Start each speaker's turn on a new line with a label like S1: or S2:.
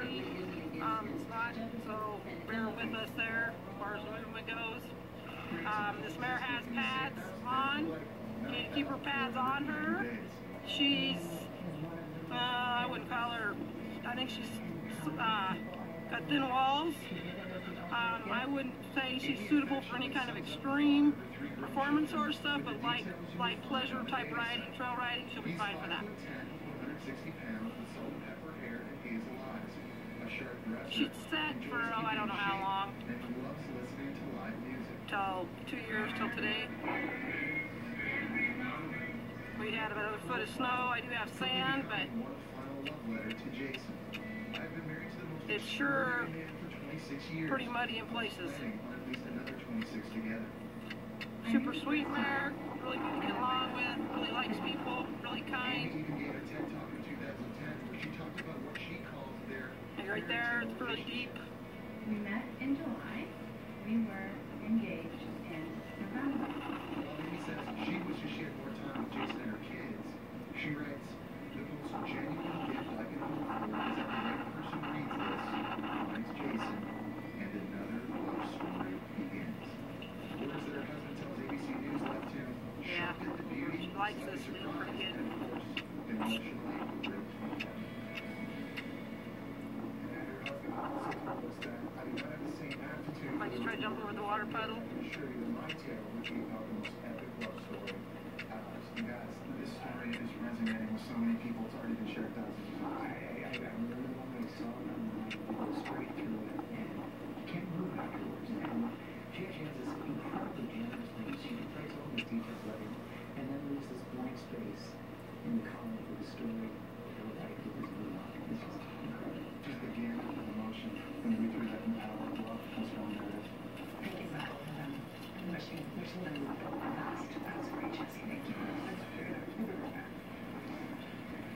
S1: quickly. It's not, so bear with us there as far as movement goes. This mare has pads on. You need to keep her pads on her. She's, I wouldn't call her, I think she's got thin walls. I wouldn't say she's suitable for any kind of extreme performance or stuff, but like pleasure type riding, trail riding, she'll be fine for that. She'd set for, oh, I don't know how long, till 2 years, till today. We had about a foot of snow. I do have sand, but it's sure pretty muddy in places. Super sweet mare, really good to get along with, really likes people, really kind. And right there, it's really deep.
S2: We met in July. We were engaged in November.
S3: He says she wishes she had more time with Jason and her kids. She writes, the most genuine gift I can hope for is that the right person reads this, finds Jason, and another love story begins. Words that her husband tells ABC News left him shocked at the beauty.
S1: She likes this one pretty good.
S3: And of course, emotionally ripped from him.
S1: I just try to jump over the water puddle.
S3: This story is resonating with so many people. It's already been shared thousands of times. I remember the moment I saw it online, you go straight through it, and you can't move afterwards. And she actually has this incredibly generous thing. She writes all these details about it, and then leaves this blank space in the comment with the story of life with this blue line. This is incredible. Just the gamut of emotion when we through that power of love comes from that.
S2: I think about wishing